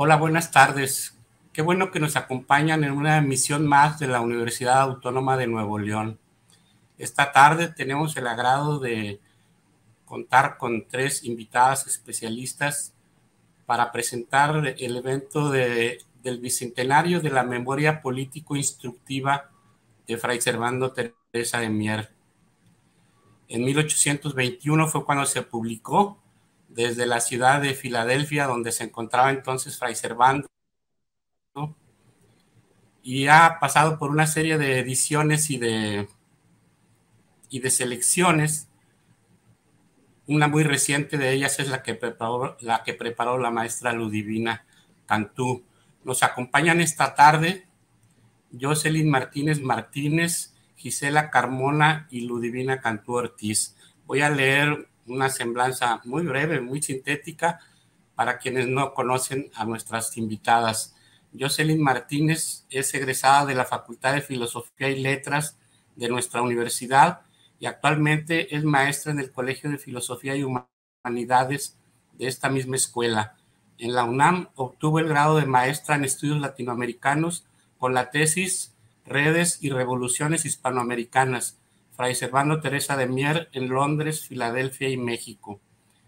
Hola, buenas tardes. Qué bueno que nos acompañan en una emisión más de la Universidad Autónoma de Nuevo León. Esta tarde tenemos el agrado de contar con 3 invitadas especialistas para presentar el evento del Bicentenario de la Memoria Político-Instructiva de Fray Servando Teresa de Mier. En 1821 fue cuando se publicó desde la ciudad de Filadelfia, donde se encontraba entonces Fray Servando, y ha pasado por una serie de ediciones y de selecciones. Una muy reciente de ellas es la que preparó la maestra Ludivina Cantú. Nos acompañan esta tarde Jocelyn Martínez Martínez, Gisela Carmona y Ludivina Cantú Ortiz. Voy a leer una semblanza muy breve, muy sintética, para quienes no conocen a nuestras invitadas. Jocelyn Martínez es egresada de la Facultad de Filosofía y Letras de nuestra universidad y actualmente es maestra en el Colegio de Filosofía y Humanidades de esta misma escuela. En la UNAM obtuvo el grado de maestra en estudios latinoamericanos con la tesis Redes y Revoluciones Hispanoamericanas, Fray Servando Teresa de Mier en Londres, Filadelfia y México,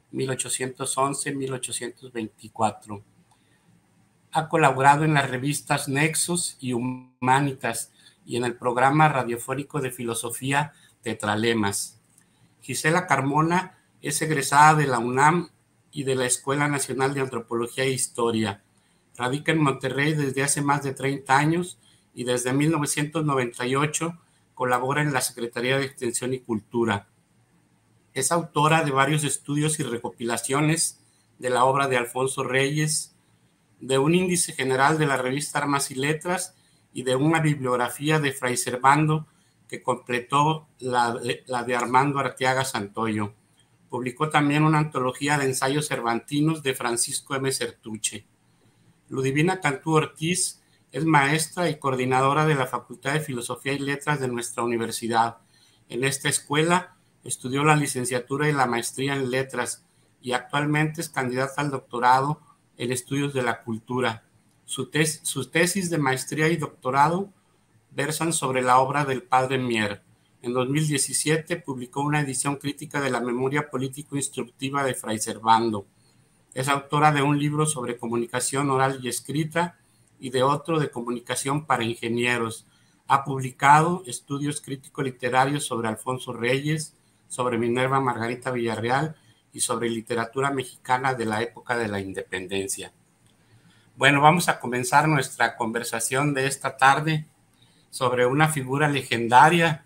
1811-1824. Ha colaborado en las revistas Nexos y Humanitas y en el programa radiofónico de filosofía Tetralemas. Gisela Carmona es egresada de la UNAM y de la Escuela Nacional de Antropología e Historia. Radica en Monterrey desde hace más de 30 años y desde 1998 colabora en la Secretaría de Extensión y Cultura. Es autora de varios estudios y recopilaciones de la obra de Alfonso Reyes, de un índice general de la revista Armas y Letras y de una bibliografía de Fray Servando que completó la de Armando Arteaga Santoyo. Publicó también una antología de ensayos cervantinos de Francisco M. Certuche. Ludivina Cantú Ortiz es maestra y coordinadora de la Facultad de Filosofía y Letras de nuestra universidad. En esta escuela estudió la licenciatura y la maestría en letras y actualmente es candidata al doctorado en estudios de la cultura. Sus tesis de maestría y doctorado versan sobre la obra del padre Mier. En 2017 publicó una edición crítica de la memoria político-instructiva de Fray Servando. Es autora de un libro sobre comunicación oral y escrita y de otro de comunicación para ingenieros. Ha publicado estudios crítico-literarios sobre Alfonso Reyes, sobre Minerva Margarita Villarreal y sobre literatura mexicana de la época de la independencia. Bueno, vamos a comenzar nuestra conversación de esta tarde sobre una figura legendaria,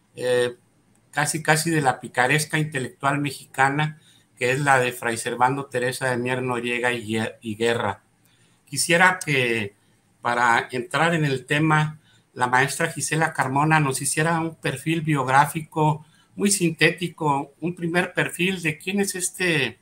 casi de la picaresca intelectual mexicana, que es la de Fray Servando Teresa de Mier Noriega y Guerra. Quisiera que, para entrar en el tema, la maestra Gisela Carmona nos hiciera un perfil biográfico muy sintético, un primer perfil de quién es este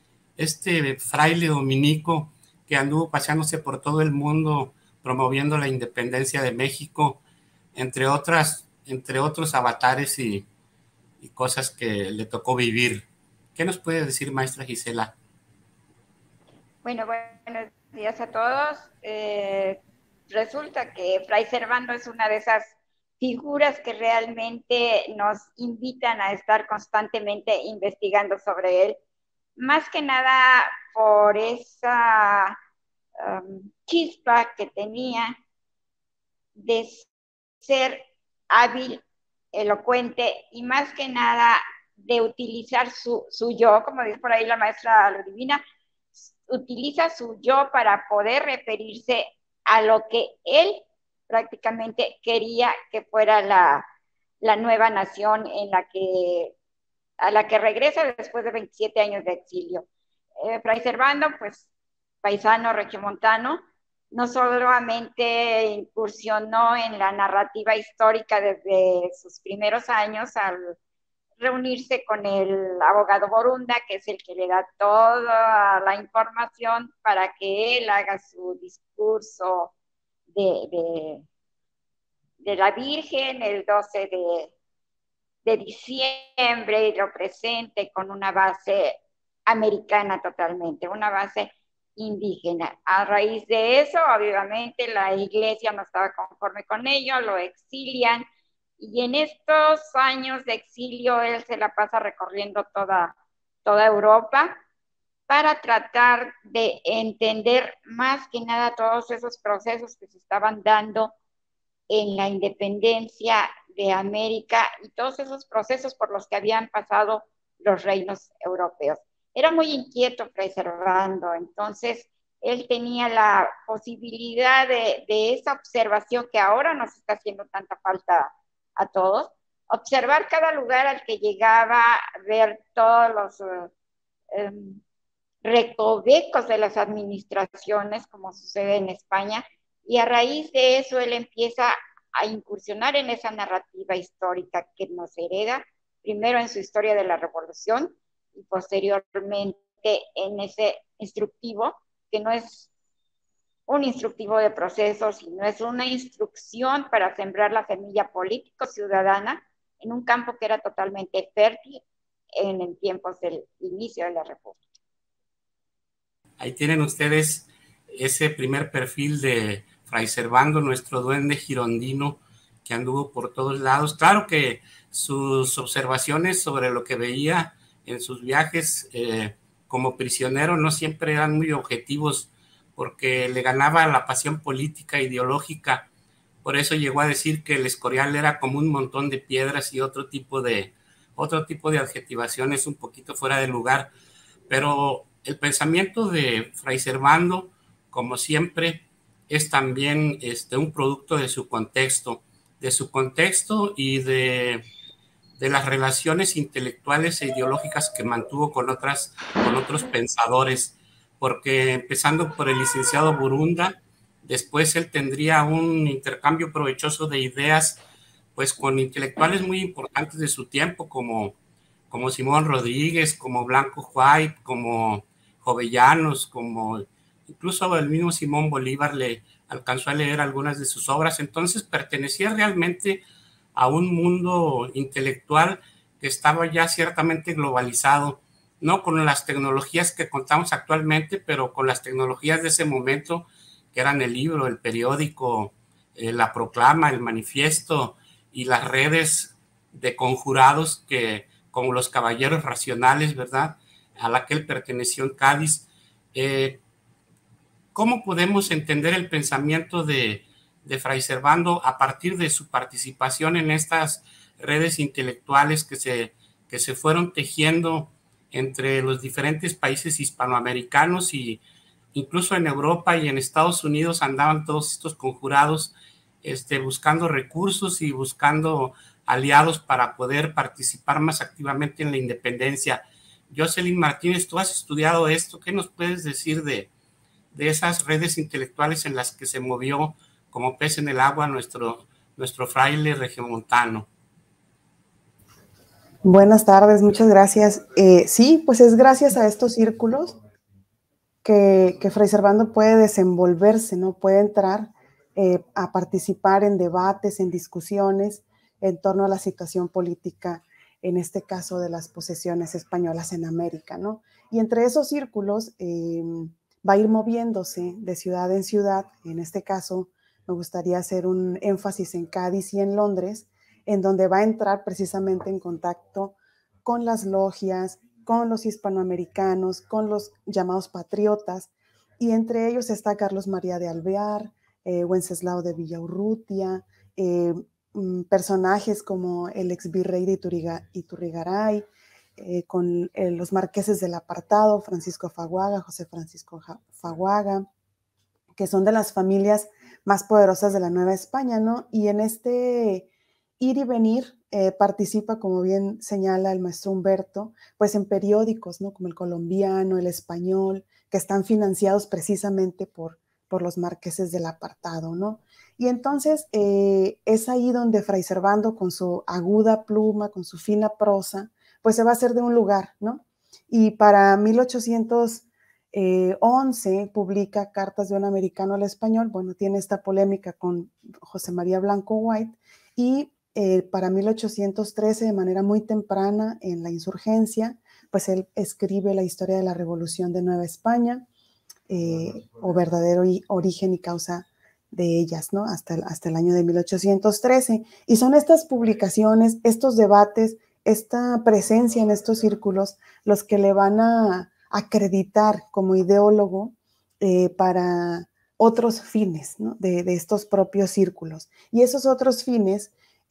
fraile dominico que anduvo paseándose por todo el mundo promoviendo la independencia de México, entre otros avatares y cosas que le tocó vivir. ¿Qué nos puede decir, maestra Gisela? Bueno, buenos días a todos. Resulta que Fray Servando es una de esas figuras que realmente nos invitan a estar constantemente investigando sobre él, más que nada por esa chispa que tenía de ser hábil, elocuente y más que nada de utilizar su yo, como dice por ahí la maestra Ludivina, utiliza su yo para poder referirse a lo que él prácticamente quería que fuera la nueva nación a la que regresa después de 27 años de exilio. Fray Servando, pues paisano regiomontano, no solamente incursionó en la narrativa histórica desde sus primeros años al reunirse con el abogado Borunda, que es el que le da toda la información para que él haga su discurso de la Virgen el 12 de diciembre y lo presente con una base americana totalmente, una base indígena. A raíz de eso, obviamente, la iglesia no estaba conforme con ello, lo exilian, y en estos años de exilio él se la pasa recorriendo toda Europa para tratar de entender más que nada todos esos procesos que se estaban dando en la independencia de América y todos esos procesos por los que habían pasado los reinos europeos. Era muy inquieto Fray Servando, entonces él tenía la posibilidad de esa observación que ahora nos está haciendo tanta falta a todos, observar cada lugar al que llegaba, ver todos los recovecos de las administraciones, como sucede en España, y a raíz de eso él empieza a incursionar en esa narrativa histórica que nos hereda, primero en su historia de la Revolución y posteriormente en ese instructivo, que no es un instructivo de procesos, sino es una instrucción para sembrar la semilla político-ciudadana en un campo que era totalmente fértil en tiempos del inicio de la República. Ahí tienen ustedes ese primer perfil de Fray Servando, nuestro duende girondino que anduvo por todos lados. Claro que sus observaciones sobre lo que veía en sus viajes como prisionero no siempre eran muy objetivos, porque le ganaba la pasión política, ideológica. Por eso llegó a decir que el Escorial era como un montón de piedras y otro tipo de adjetivaciones un poquito fuera de lugar. Pero el pensamiento de Fray Servando, como siempre, es también un producto de su contexto y de las relaciones intelectuales e ideológicas que mantuvo con otros pensadores, porque empezando por el licenciado Burunda, después él tendría un intercambio provechoso de ideas pues con intelectuales muy importantes de su tiempo, como Simón Rodríguez, como Blanco White, como Jovellanos, como incluso el mismo Simón Bolívar le alcanzó a leer algunas de sus obras. Entonces pertenecía realmente a un mundo intelectual que estaba ya ciertamente globalizado, no con las tecnologías que contamos actualmente, pero con las tecnologías de ese momento, que eran el libro, el periódico, la proclama, el manifiesto y las redes de conjurados que, como los caballeros racionales, ¿verdad?, a la que él perteneció en Cádiz. ¿Cómo podemos entender el pensamiento de Fray Servando a partir de su participación en estas redes intelectuales que se fueron tejiendo entre los diferentes países hispanoamericanos, y incluso en Europa y en Estados Unidos andaban todos estos conjurados buscando recursos y buscando aliados para poder participar más activamente en la independencia? Jocelyn Martínez, tú has estudiado esto, ¿qué nos puedes decir de esas redes intelectuales en las que se movió como pez en el agua nuestro fraile regiomontano? Buenas tardes, muchas gracias. Sí, pues es gracias a estos círculos que Fray Servando puede desenvolverse, ¿no? Puede entrar a participar en debates, en discusiones en torno a la situación política, en este caso de las posesiones españolas en América, ¿no? Y entre esos círculos va a ir moviéndose de ciudad en ciudad. En este caso me gustaría hacer un énfasis en Cádiz y en Londres, en donde va a entrar precisamente en contacto con las logias, con los hispanoamericanos, con los llamados patriotas, y entre ellos está Carlos María de Alvear, Wenceslao de Villaurrutia, personajes como el ex virrey de Iturrigaray, con los marqueses del Apartado, Francisco Faguaga, José Francisco Faguaga, que son de las familias más poderosas de la Nueva España, ¿no? Y en este ir y venir participa, como bien señala el maestro Humberto, pues en periódicos, ¿no?, como El Colombiano, El Español, que están financiados precisamente por los marqueses del Apartado, ¿no? Y entonces es ahí donde Fray Servando, con su aguda pluma, con su fina prosa, pues se va a hacer de un lugar, ¿no? Y para 1811 publica Cartas de un americano al español. Bueno, tiene esta polémica con José María Blanco White, y para 1813, de manera muy temprana en la insurgencia, pues él escribe la historia de la Revolución de Nueva España. o verdadero origen y causa de ellas, ¿no? Hasta el año de 1813. Y son estas publicaciones, estos debates, esta presencia en estos círculos, los que le van a acreditar como ideólogo para otros fines, ¿no? de estos propios círculos. Y esos otros fines,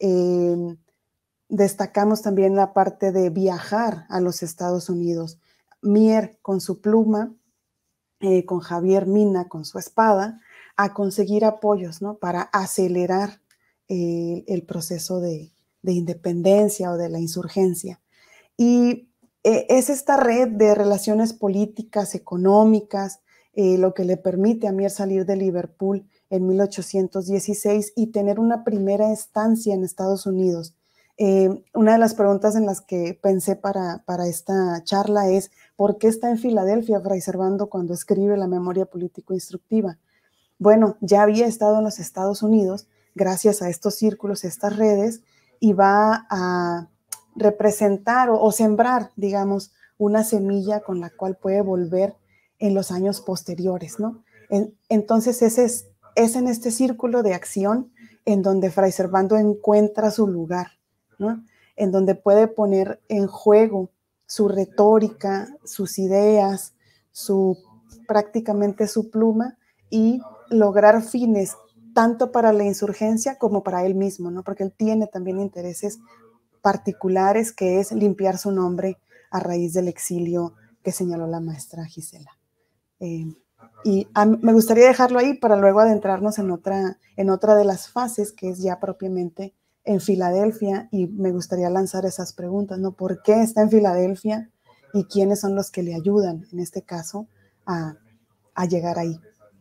destacamos también la parte de viajar a los Estados Unidos. Mier con su pluma, con Javier Mina con su espada, a conseguir apoyos, ¿no? Para acelerar el proceso de independencia o de la insurgencia. Y es esta red de relaciones políticas, económicas, lo que le permite a Mier salir de Liverpool en 1816 y tener una primera estancia en Estados Unidos. Una de las preguntas en las que pensé para esta charla es: ¿por qué está en Filadelfia Fray Servando cuando escribe la memoria político-instructiva? Bueno, ya había estado en los Estados Unidos gracias a estos círculos, estas redes, y va a representar o sembrar, digamos, una semilla con la cual puede volver en los años posteriores, ¿no? Entonces es en este círculo de acción en donde Fray Servando encuentra su lugar, ¿no? En donde puede poner en juego su retórica, sus ideas, prácticamente su pluma, y lograr fines tanto para la insurgencia como para él mismo, ¿no? Porque él tiene también intereses particulares, que es limpiar su nombre a raíz del exilio que señaló la maestra Gisela. Y me gustaría dejarlo ahí para luego adentrarnos en otra de las fases, que es ya propiamente en Filadelfia, y me gustaría lanzar esas preguntas, ¿no? ¿Por qué está en Filadelfia y quiénes son los que le ayudan, en este caso, a llegar ahí?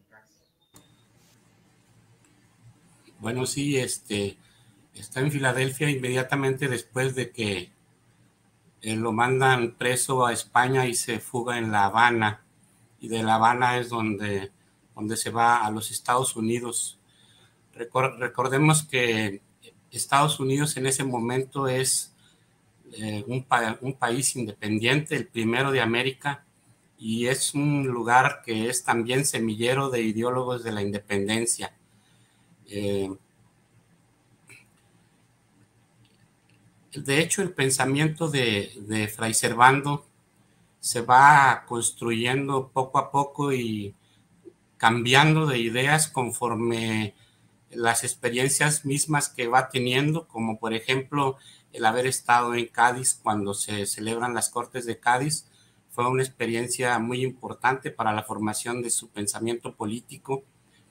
Bueno, sí, está en Filadelfia inmediatamente después de que lo mandan preso a España y se fuga en La Habana. Y de La Habana es donde se va a los Estados Unidos. Recordemos que Estados Unidos en ese momento es un país independiente, el primero de América, y es un lugar que es también semillero de ideólogos de la independencia. De hecho, el pensamiento de Fray Servando se va construyendo poco a poco y cambiando de ideas conforme las experiencias mismas que va teniendo, como por ejemplo el haber estado en Cádiz cuando se celebran las Cortes de Cádiz. Fue una experiencia muy importante para la formación de su pensamiento político.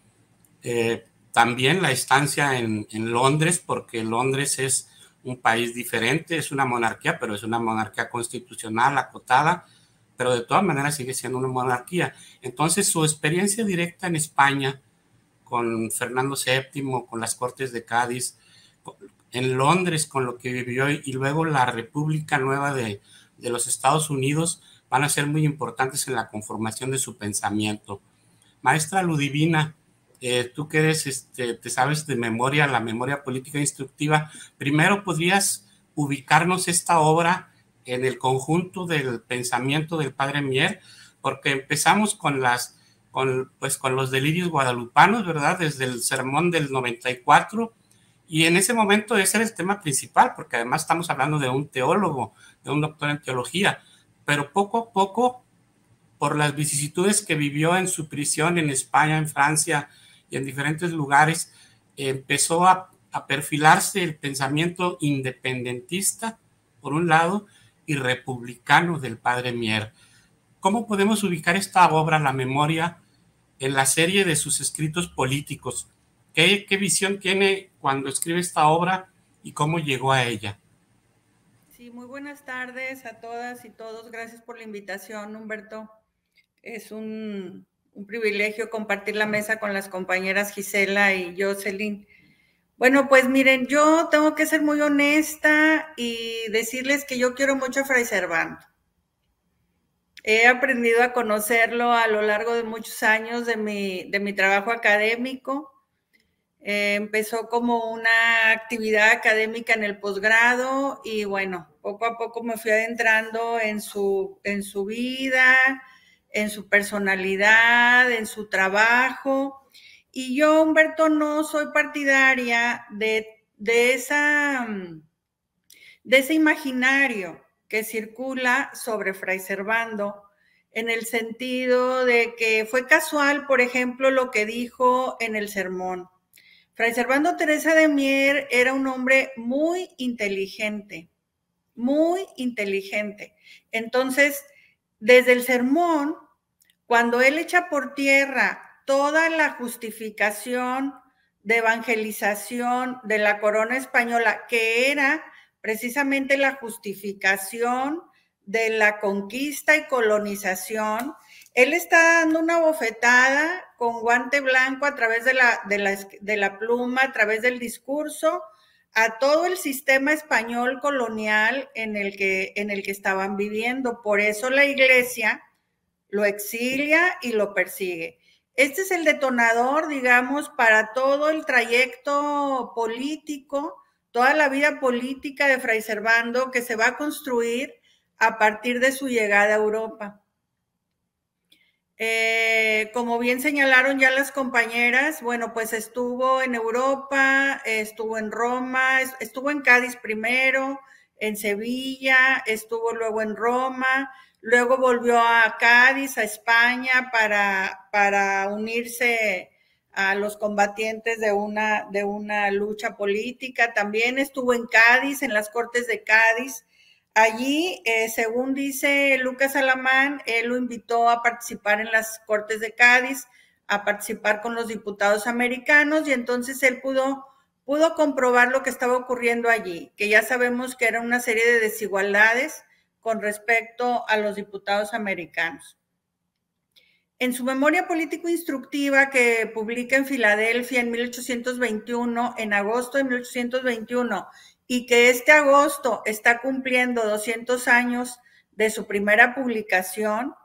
También la estancia en Londres, porque Londres es un país diferente, es una monarquía, pero es una monarquía constitucional acotada, pero de todas maneras sigue siendo una monarquía. Entonces su experiencia directa en España, con Fernando VII, con las Cortes de Cádiz, en Londres con lo que vivió, y luego la República Nueva de los Estados Unidos, van a ser muy importantes en la conformación de su pensamiento. Maestra Ludivina, tú que eres, te sabes de memoria la memoria política instructiva, primero podrías ubicarnos esta obra en el conjunto del pensamiento del padre Mier, porque empezamos con los delirios guadalupanos, ¿verdad? Desde el sermón del 94, y en ese momento ese era el tema principal, porque además estamos hablando de un teólogo, de un doctor en teología, pero poco a poco, por las vicisitudes que vivió en su prisión en España, en Francia y en diferentes lugares, empezó a perfilarse el pensamiento independentista, por un lado, y republicano del padre Mier. ¿Cómo podemos ubicar esta obra, La Memoria, en la serie de sus escritos políticos? ¿Qué visión tiene cuando escribe esta obra y cómo llegó a ella? Sí, muy buenas tardes a todas y todos. Gracias por la invitación, Humberto. Es un privilegio compartir la mesa con las compañeras Gisela y Jocelyn. Bueno, pues miren, yo tengo que ser muy honesta y decirles que yo quiero mucho a Fray Servando. He aprendido a conocerlo a lo largo de muchos años de mi trabajo académico. Empezó como una actividad académica en el posgrado y bueno, poco a poco me fui adentrando en su vida, en su personalidad, en su trabajo. Y yo, Humberto, no soy partidaria de ese imaginario que circula sobre Fray Servando, en el sentido de que fue casual, por ejemplo, lo que dijo en el sermón. Fray Servando Teresa de Mier era un hombre muy inteligente, muy inteligente. Entonces, desde el sermón, cuando él echa por tierra toda la justificación de evangelización de la corona española, que era precisamente la justificación de la conquista y colonización, él está dando una bofetada con guante blanco a través de la pluma, a través del discurso, a todo el sistema español colonial en el que estaban viviendo. Por eso la Iglesia lo exilia y lo persigue. Este es el detonador, digamos, para todo el trayecto político, toda la vida política de Fray Servando, que se va a construir a partir de su llegada a Europa. Como bien señalaron ya las compañeras, bueno, pues estuvo en Europa, estuvo en Roma, estuvo en Cádiz primero, en Sevilla, estuvo luego en Roma, luego volvió a Cádiz, a España, para unirse a los combatientes de una lucha política. También estuvo en Cádiz, en las Cortes de Cádiz. Allí, según dice Lucas Alamán, él lo invitó a participar en las Cortes de Cádiz, a participar con los diputados americanos, y entonces él pudo comprobar lo que estaba ocurriendo allí, que ya sabemos que era una serie de desigualdades con respecto a los diputados americanos. En su memoria político-instructiva que publica en Filadelfia en 1821, en agosto de 1821, y que este agosto está cumpliendo 200 años de su primera publicación,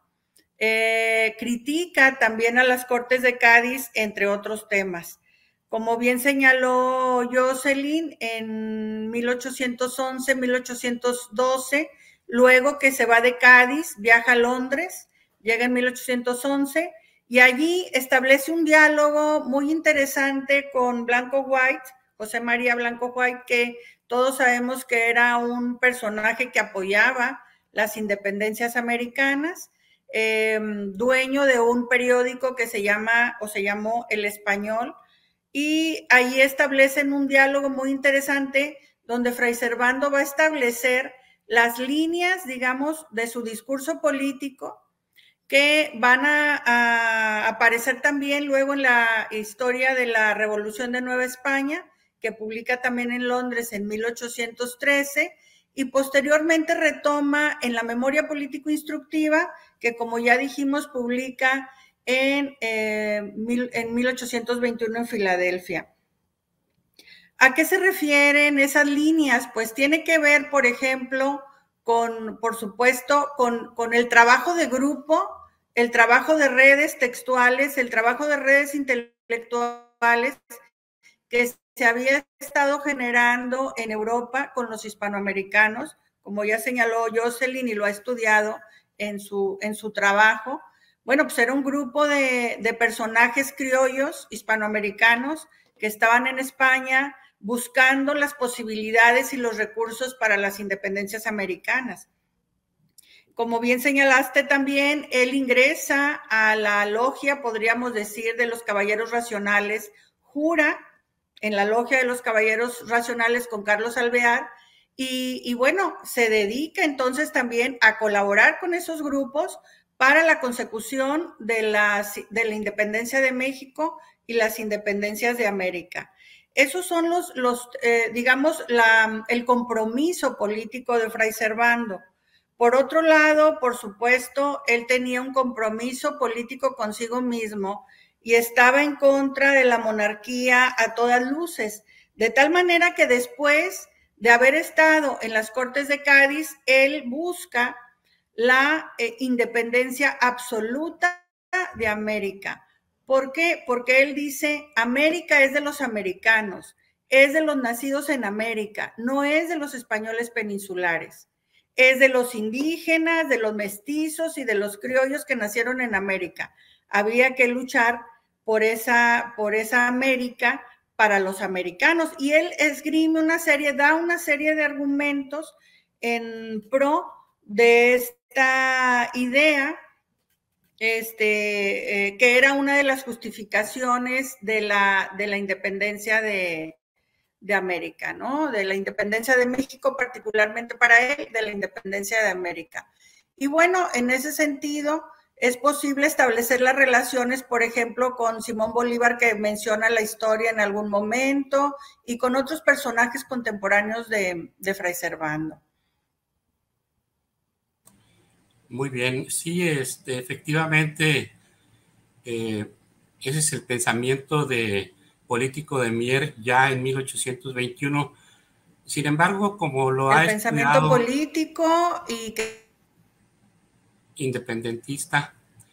critica también a las Cortes de Cádiz, entre otros temas. Como bien señaló Jocelyn, en 1811, 1812, luego que se va de Cádiz, viaja a Londres, llega en 1811, y allí establece un diálogo muy interesante con Blanco White, José María Blanco White, que todos sabemos que era un personaje que apoyaba las independencias americanas, dueño de un periódico que se llamó El Español, y ahí establecen un diálogo muy interesante donde Fray Servando va a establecer las líneas, digamos, de su discurso político, que van a aparecer también luego en la historia de la Revolución de Nueva España, que publica también en Londres en 1813, y posteriormente retoma en la memoria político-instructiva, que como ya dijimos, publica en 1821 en Filadelfia. ¿A qué se refieren esas líneas? Pues tiene que ver, por ejemplo, por supuesto, con el trabajo de grupo, el trabajo de redes textuales, el trabajo de redes intelectuales que se había estado generando en Europa con los hispanoamericanos, como ya señaló Jocelyn y lo ha estudiado en su trabajo. Bueno, pues era un grupo de personajes criollos hispanoamericanos que estaban en España buscando las posibilidades y los recursos para las independencias americanas. Como bien señalaste también, él ingresa a la logia, podríamos decir, de los Caballeros Racionales, jura en la logia de los Caballeros Racionales con Carlos Alvear, y bueno, se dedica entonces también a colaborar con esos grupos para la consecución de la independencia de México y las independencias de América. Esos son digamos, el compromiso político de Fray Servando. Por otro lado, por supuesto, él tenía un compromiso político consigo mismo y estaba en contra de la monarquía a todas luces, de tal manera que después de haber estado en las Cortes de Cádiz, él busca la independencia absoluta de América. ¿Por qué? Porque él dice, América es de los americanos, es de los nacidos en América, no es de los españoles peninsulares. es de los indígenas, de los mestizos y de los criollos que nacieron en América. Había que luchar por esa América para los americanos, y él esgrime da una serie de argumentos en pro de esta idea, que era una de las justificaciones de la independencia de América, ¿no? De la independencia de México, particularmente para él, de la independencia de América. Y bueno, en ese sentido, es posible establecer las relaciones, por ejemplo, con Simón Bolívar, que menciona la historia en algún momento, y con otros personajes contemporáneos de Fray Servando. Muy bien, sí, efectivamente, ese es el pensamiento político de Mier ya en 1821. Sin embargo, como lo ha pensamiento estudiado, político y independentista,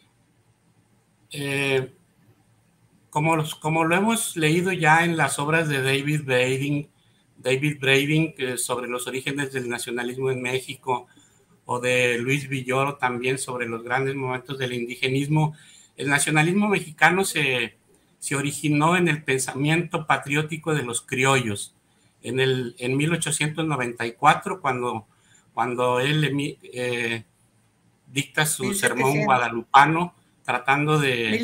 como lo hemos leído ya en las obras de David Brading sobre los orígenes del nacionalismo en México, o de Luis Villoro también sobre los grandes momentos del indigenismo, el nacionalismo mexicano se originó en el pensamiento patriótico de los criollos. En 1894, cuando él dicta su 1700. sermón guadalupano, tratando de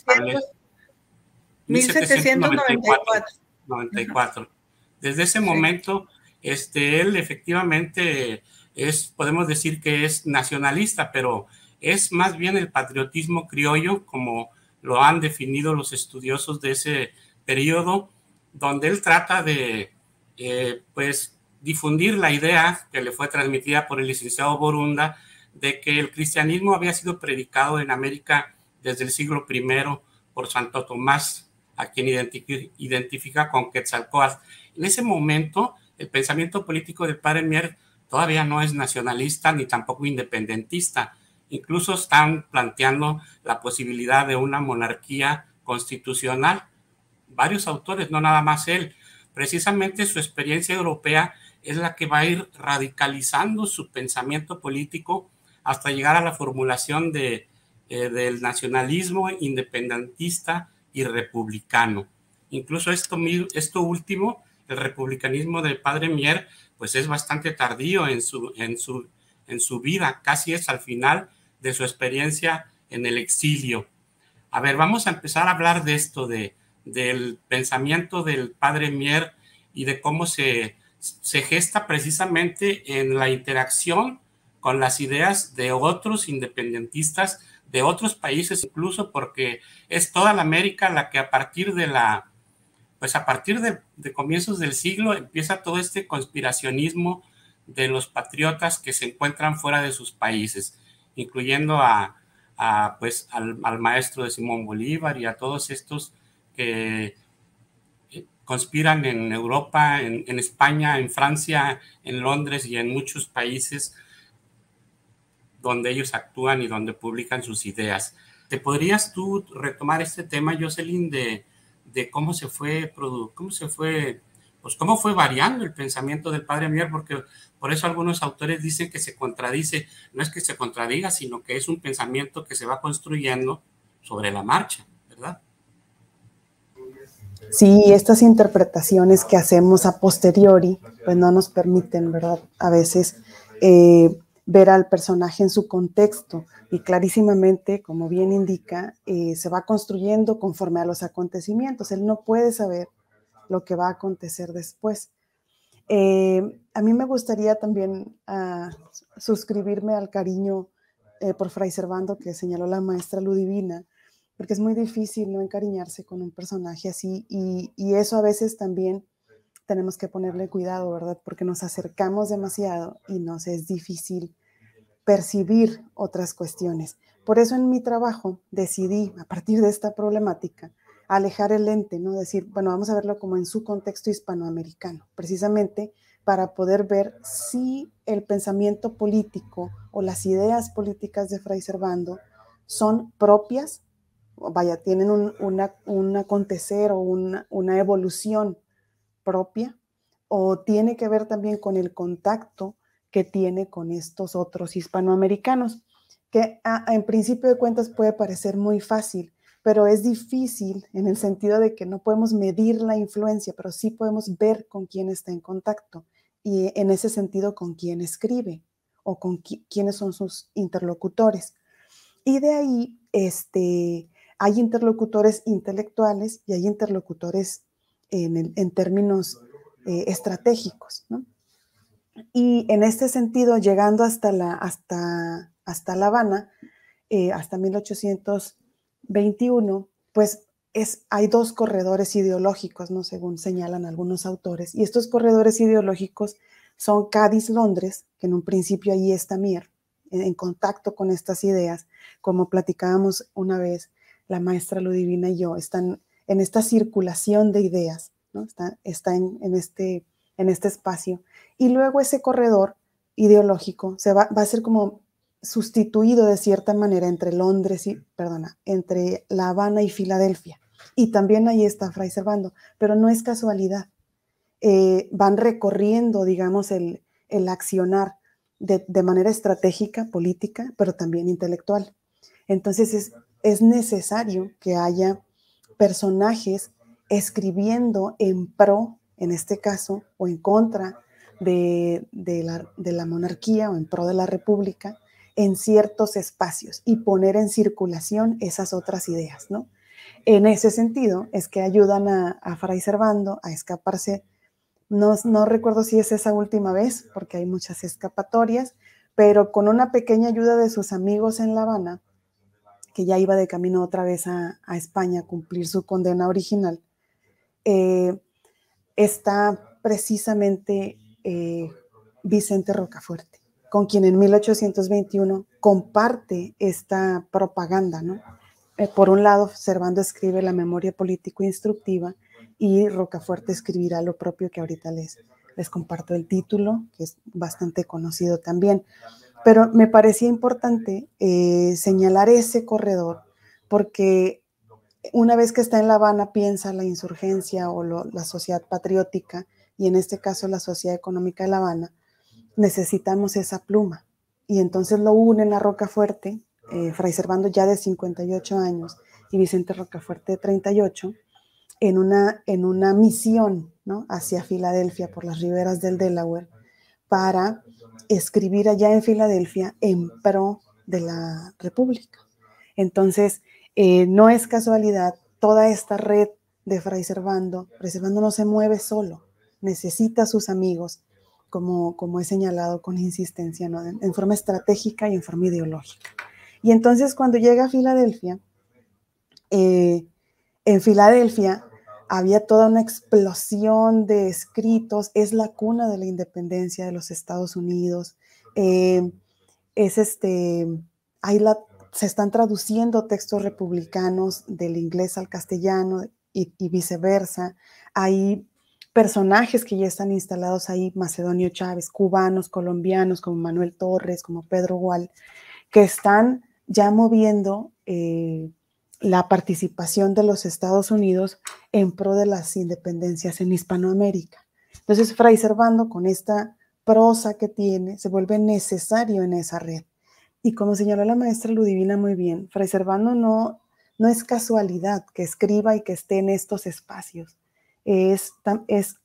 1794. Desde ese momento, él efectivamente podemos decir que es nacionalista, pero es más bien el patriotismo criollo, como lo han definido los estudiosos de ese periodo, donde él trata de pues difundir la idea que le fue transmitida por el licenciado Borunda de que el cristianismo había sido predicado en América desde el siglo I por Santo Tomás, a quien identifica con Quetzalcóatl. En ese momento, el pensamiento político del padre Mier todavía no es nacionalista ni tampoco independentista. Incluso están planteando la posibilidad de una monarquía constitucional. Varios autores, no nada más él. Precisamente su experiencia europea es la que va a ir radicalizando su pensamiento político hasta llegar a la formulación del nacionalismo independentista y republicano. Incluso esto último, el republicanismo del padre Mier, pues es bastante tardío en su vida, casi es al final de su experiencia en el exilio. A ver, vamos a empezar a hablar de esto, del pensamiento del padre Mier y de cómo se gesta precisamente en la interacción con las ideas de otros independentistas de otros países, incluso porque es toda la América la que a partir de comienzos del siglo empieza todo este conspiracionismo de los patriotas que se encuentran fuera de sus países, incluyendo pues al maestro de Simón Bolívar y a todos estos que conspiran en Europa, en España, en Francia, en Londres y en muchos países donde ellos actúan y donde publican sus ideas. ¿Te podrías tú retomar este tema, Jocelyn, de cómo fue variando el pensamiento del padre Mier? Porque por eso algunos autores dicen que se contradice. No es que se contradiga, sino que es un pensamiento que se va construyendo sobre la marcha, ¿verdad? Sí, estas interpretaciones que hacemos a posteriori, pues no nos permiten, ¿verdad? A veces ver al personaje en su contexto, y clarísimamente, como bien indica, se va construyendo conforme a los acontecimientos. Él no puede saber lo que va a acontecer después. A mí me gustaría también suscribirme al cariño por Fray Servando que señaló la maestra Ludivina, porque es muy difícil no encariñarse con un personaje así, y eso a veces también tenemos que ponerle cuidado, ¿verdad? Porque nos acercamos demasiado y nos es difícil percibir otras cuestiones. Por eso en mi trabajo decidí, a partir de esta problemática, alejar el lente, ¿no? Decir, bueno, vamos a verlo como en su contexto hispanoamericano, precisamente para poder ver si el pensamiento político o las ideas políticas de Fray Servando son propias, vaya, tienen un acontecer o una evolución propia, o tiene que ver también con el contacto que tiene con estos otros hispanoamericanos, que en principio de cuentas puede parecer muy fácil, pero es difícil en el sentido de que no podemos medir la influencia, pero sí podemos ver con quién está en contacto y en ese sentido con quién escribe o con quiénes son sus interlocutores. Y de ahí hay interlocutores intelectuales y hay interlocutores en términos estratégicos, ¿no? Y en este sentido, llegando hasta La Habana, hasta 1821, pues hay dos corredores ideológicos, ¿no? Según señalan algunos autores. Y estos corredores ideológicos son Cádiz-Londres, que en un principio ahí está Mier, en contacto con estas ideas, como platicábamos una vez la maestra Ludivina y yo, están en esta circulación de ideas, ¿no? Está en este espacio. Y luego ese corredor ideológico va a ser como sustituido de cierta manera entre entre La Habana y Filadelfia. Y también ahí está Fray Servando, pero no es casualidad. Van recorriendo, digamos, el accionar de manera estratégica, política, pero también intelectual. Entonces es necesario que haya personajes escribiendo en pro, en este caso, o en contra de la monarquía o en pro de la república en ciertos espacios y poner en circulación esas otras ideas, ¿no? En ese sentido es que ayudan a Fray Servando a escaparse. No recuerdo si es esa última vez, porque hay muchas escapatorias, pero con una pequeña ayuda de sus amigos en La Habana, que ya iba de camino otra vez a España a cumplir su condena original, está precisamente Vicente Rocafuerte, con quien en 1821 comparte esta propaganda, ¿no? Por un lado, Servando escribe la memoria político-instructiva y Rocafuerte escribirá lo propio, que ahorita les comparto el título, que es bastante conocido también. Pero me parecía importante señalar ese corredor, porque una vez que está en La Habana piensa la insurgencia o la sociedad patriótica, y en este caso la Sociedad Económica de La Habana, necesitamos esa pluma. Y entonces lo unen a Rocafuerte, Fray Servando ya de 58 años y Vicente Rocafuerte de 38, en una misión, ¿no? Hacia Filadelfia por las riberas del Delaware, para escribir allá en Filadelfia en pro de la República. Entonces, no es casualidad toda esta red de Fray Servando. Fray Servando no se mueve solo, necesita a sus amigos, como he señalado con insistencia, ¿no? En forma estratégica y en forma ideológica. Y entonces cuando llega a Filadelfia, en Filadelfia había toda una explosión de escritos, es la cuna de la independencia de los Estados Unidos, se están traduciendo textos republicanos del inglés al castellano y viceversa. Hay personajes que ya están instalados ahí, Macedonio Chávez, cubanos, colombianos, como Manuel Torres, como Pedro Gual, que están ya moviendo la participación de los Estados Unidos en pro de las independencias en Hispanoamérica. Entonces, Fray Servando, con esta prosa que tiene, se vuelve necesario en esa red. Y como señaló la maestra Ludivina muy bien, Fray Servando no es casualidad que escriba y que esté en estos espacios. Está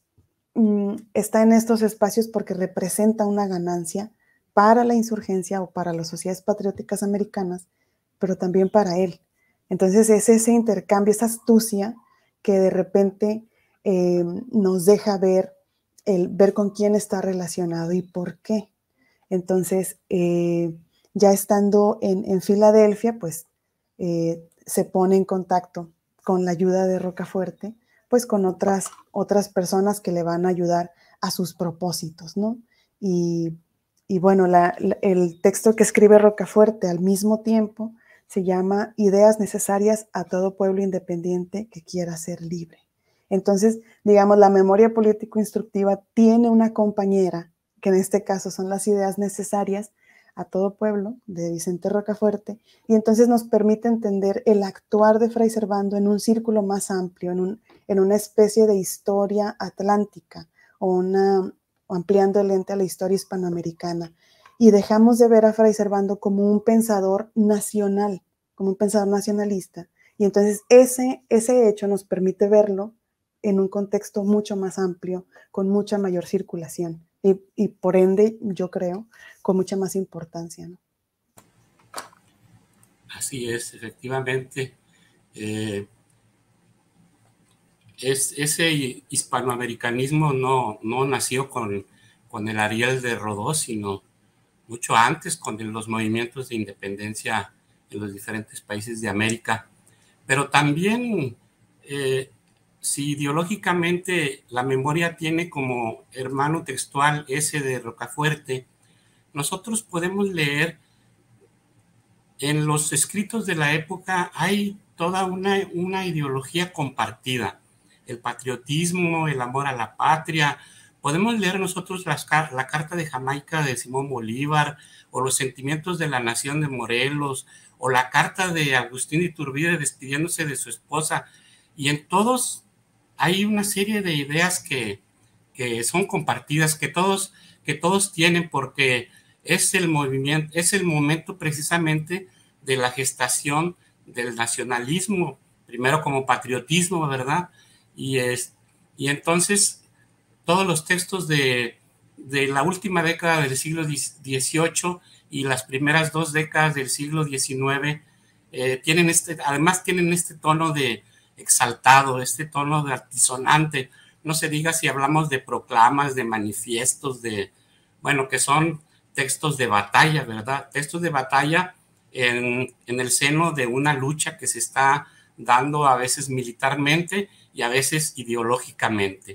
en estos espacios porque representa una ganancia para la insurgencia o para las sociedades patrióticas americanas, pero también para él. Entonces es ese intercambio, esa astucia que de repente nos deja ver con quién está relacionado y por qué. Entonces, ya estando en Filadelfia, pues se pone en contacto con la ayuda de Rocafuerte, pues con otras personas que le van a ayudar a sus propósitos, ¿no? Y bueno, el texto que escribe Rocafuerte al mismo tiempo se llama Ideas necesarias a todo pueblo independiente que quiera ser libre. Entonces, digamos, la memoria político-instructiva tiene una compañera, que en este caso son las ideas necesarias a todo pueblo, de Vicente Rocafuerte, y entonces nos permite entender el actuar de Fray Servando en un círculo más amplio, en una especie de historia atlántica o ampliando el lente a la historia hispanoamericana, y dejamos de ver a Fray Servando como un pensador nacional, como un pensador nacionalista. Y entonces ese hecho nos permite verlo en un contexto mucho más amplio, con mucha mayor circulación y por ende, yo creo, con mucha más importancia, ¿no? Así es, efectivamente. Ese hispanoamericanismo no nació con el Ariel de Rodó, sino mucho antes con los movimientos de independencia en los diferentes países de América. Pero también, si ideológicamente la memoria tiene como hermano textual ese de Rocafuerte, nosotros podemos leer en los escritos de la época, hay toda una ideología compartida, el patriotismo, el amor a la patria. Podemos leer nosotros la Carta de Jamaica de Simón Bolívar, o los sentimientos de la nación de Morelos, o la carta de Agustín Iturbide despidiéndose de su esposa, y en todos hay una serie de ideas que son compartidas, que todos tienen, porque es el movimiento, es el momento precisamente de la gestación del nacionalismo, primero como patriotismo, ¿verdad? Y entonces todos los textos de la última década del siglo XVIII y las primeras 2 décadas del siglo XIX además tienen este tono de exaltado, este tono de altisonante. No se diga si hablamos de proclamas, de manifiestos, que son textos de batalla, ¿verdad? Textos de batalla en el seno de una lucha que se está dando a veces militarmente y a veces ideológicamente.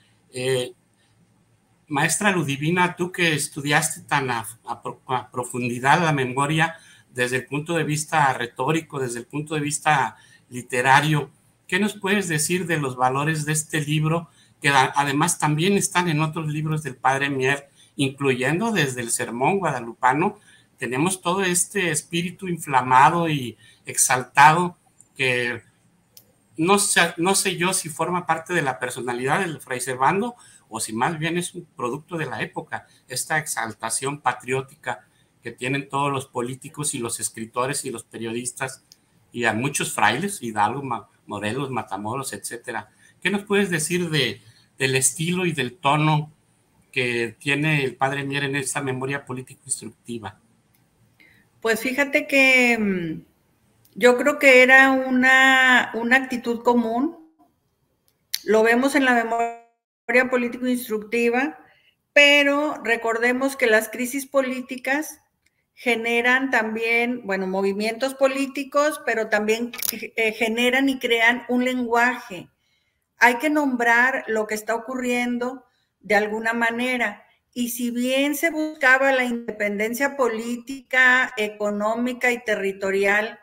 Maestra Ludivina, tú que estudiaste tan a profundidad la memoria desde el punto de vista retórico, desde el punto de vista literario, ¿qué nos puedes decir de los valores de este libro, que además también están en otros libros del Padre Mier, incluyendo desde el Sermón Guadalupano? Tenemos todo este espíritu inflamado y exaltado que no sé yo si forma parte de la personalidad del Fray Servando o si más bien es un producto de la época, esta exaltación patriótica que tienen todos los políticos y los escritores y los periodistas y a muchos frailes, Hidalgo, Morelos, Matamoros, etcétera. ¿Qué nos puedes decir del estilo y del tono que tiene el Padre Mier en esta memoria político-instructiva? Pues fíjate que yo creo que era una actitud común. Lo vemos en la memoria político-instructiva, pero recordemos que las crisis políticas generan también, movimientos políticos, pero también generan y crean un lenguaje. Hay que nombrar lo que está ocurriendo de alguna manera. Y si bien se buscaba la independencia política, económica y territorial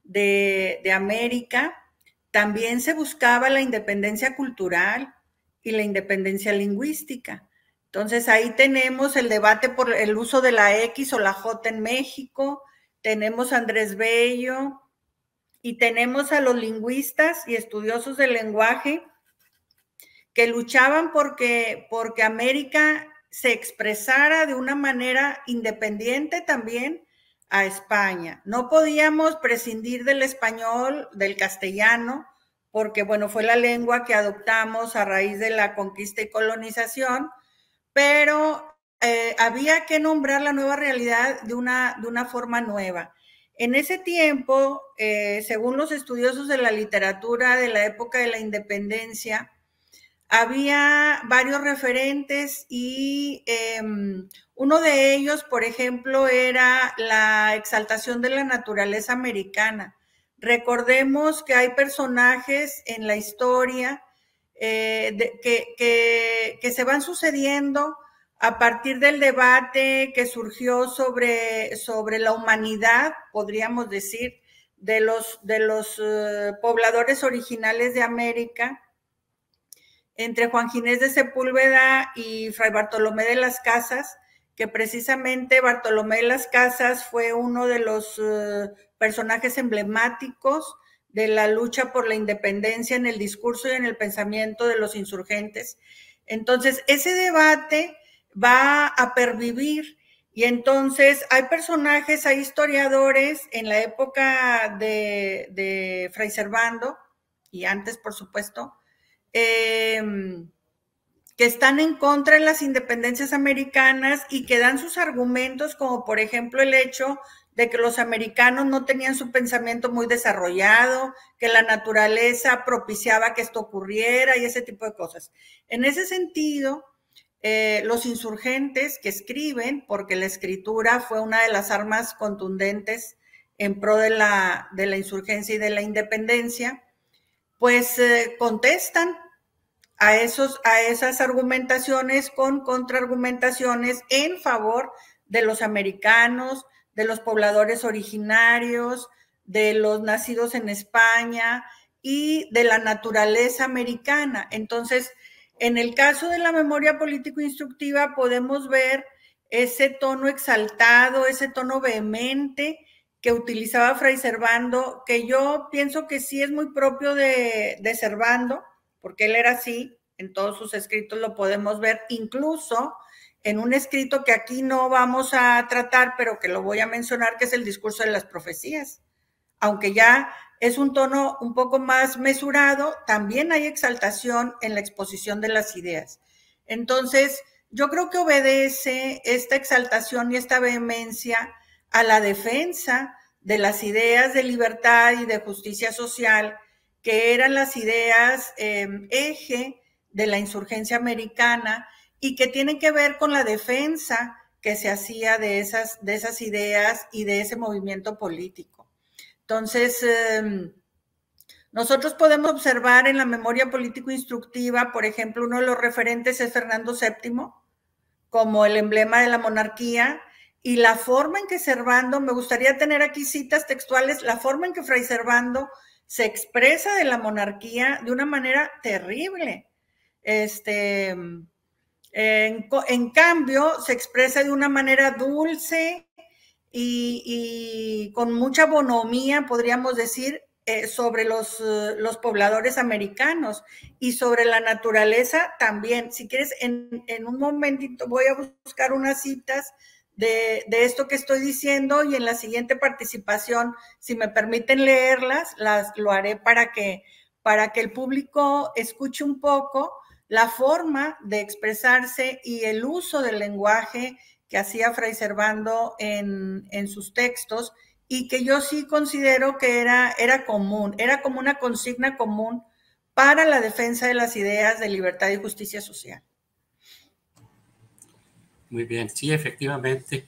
de América, también se buscaba la independencia cultural y la independencia lingüística. Entonces ahí tenemos el debate por el uso de la X o la J en México, tenemos a Andrés Bello y tenemos a los lingüistas y estudiosos del lenguaje que luchaban porque América se expresara de una manera independiente también a España. No podíamos prescindir del español, del castellano, porque fue la lengua que adoptamos a raíz de la conquista y colonización, pero había que nombrar la nueva realidad de una forma nueva. En ese tiempo, según los estudiosos de la literatura de la época de la independencia, había varios referentes y uno de ellos, por ejemplo, era la exaltación de la naturaleza americana. Recordemos que hay personajes en la historia que se van sucediendo a partir del debate que surgió sobre la humanidad, podríamos decir, de los pobladores originales de América, entre Juan Ginés de Sepúlveda y Fray Bartolomé de las Casas, que precisamente Bartolomé de las Casas fue uno de los personajes emblemáticos de la lucha por la independencia en el discurso y en el pensamiento de los insurgentes. Entonces, ese debate va a pervivir. Y entonces hay personajes, hay historiadores en la época de Fray Servando, y antes, por supuesto, que están en contra de las independencias americanas y que dan sus argumentos, como por ejemplo el hecho de que los americanos no tenían su pensamiento muy desarrollado, que la naturaleza propiciaba que esto ocurriera y ese tipo de cosas. En ese sentido, los insurgentes que escriben, porque la escritura fue una de las armas contundentes en pro de la insurgencia y de la independencia, pues contestan a esas argumentaciones con contraargumentaciones en favor de los americanos, de los pobladores originarios, de los nacidos en España y de la naturaleza americana. Entonces, en el caso de la memoria político-instructiva podemos ver ese tono exaltado, ese tono vehemente que utilizaba Fray Servando, que yo pienso que sí es muy propio de Servando, porque él era así, en todos sus escritos lo podemos ver, incluso en un escrito que aquí no vamos a tratar, pero que lo voy a mencionar, que es el discurso de las profecías. Aunque ya es un tono un poco más mesurado, también hay exaltación en la exposición de las ideas. Entonces, yo creo que obedece esta exaltación y esta vehemencia a la defensa de las ideas de libertad y de justicia social, que eran las ideas eje de la insurgencia americana y que tienen que ver con la defensa que se hacía de esas ideas y de ese movimiento político. Entonces, nosotros podemos observar en la memoria político-instructiva, por ejemplo, uno de los referentes es Fernando VII, como el emblema de la monarquía, y la forma en que Servando, me gustaría tener aquí citas textuales, la forma en que Fray Servando se expresa de la monarquía de una manera terrible. En cambio, se expresa de una manera dulce y con mucha bonomía, podríamos decir, sobre los pobladores americanos y sobre la naturaleza también. Si quieres, en un momentito voy a buscar unas citas de esto que estoy diciendo y en la siguiente participación, si me permiten leerlas, lo haré para que el público escuche un poco la forma de expresarse y el uso del lenguaje que hacía Fray Servando en sus textos, y que yo sí considero que era común, era como una consigna común para la defensa de las ideas de libertad y justicia social. Muy bien, sí, efectivamente,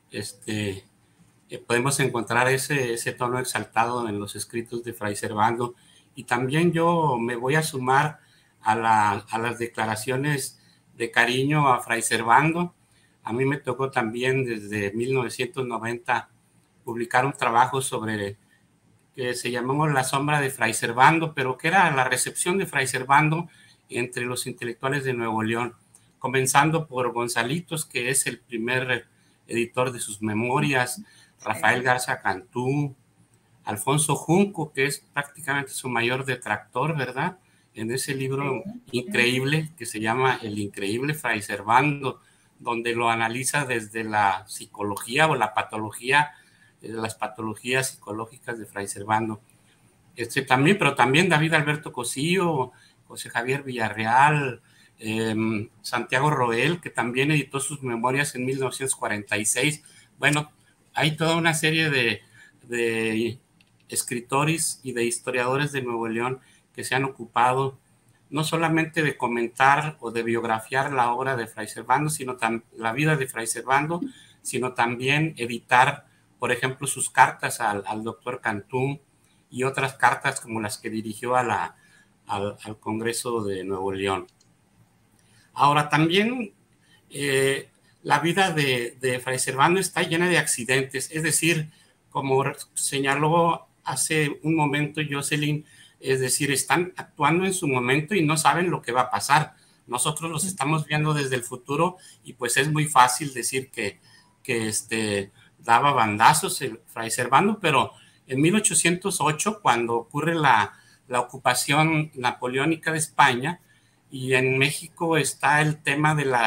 podemos encontrar ese tono exaltado en los escritos de Fray Servando, y también yo me voy a sumar a las declaraciones de cariño a Fray Servando. A mí me tocó también desde 1990 publicar un trabajo sobre que se llamó La sombra de Fray Servando, pero que era la recepción de Fray Servando entre los intelectuales de Nuevo León, comenzando por Gonzalitos, que es el primer editor de sus memorias, Rafael Garza Cantú, Alfonso Junco, que es prácticamente su mayor detractor, ¿verdad? En ese libro increíble que se llama El increíble Fray Servando, donde lo analiza desde la psicología o la patología, las patologías psicológicas de Fray Servando. Pero también David Alberto Cosío, José Javier Villarreal, Santiago Roel, que también editó sus memorias en 1946. Bueno, hay toda una serie de escritores y de historiadores de Nuevo León que se han ocupado no solamente de comentar o de biografiar la obra de Fray Servando, la vida de Fray Servando, sino también editar, por ejemplo, sus cartas al doctor Cantú y otras cartas como las que dirigió al Congreso de Nuevo León. Ahora, también la vida de Fray Servando está llena de accidentes, es decir, como señaló hace un momento Jocelyn, es decir, están actuando en su momento y no saben lo que va a pasar. Nosotros los estamos viendo desde el futuro y pues es muy fácil decir que daba bandazos el Fray Servando, pero en 1808, cuando ocurre la ocupación napoleónica de España, y en México está el tema de la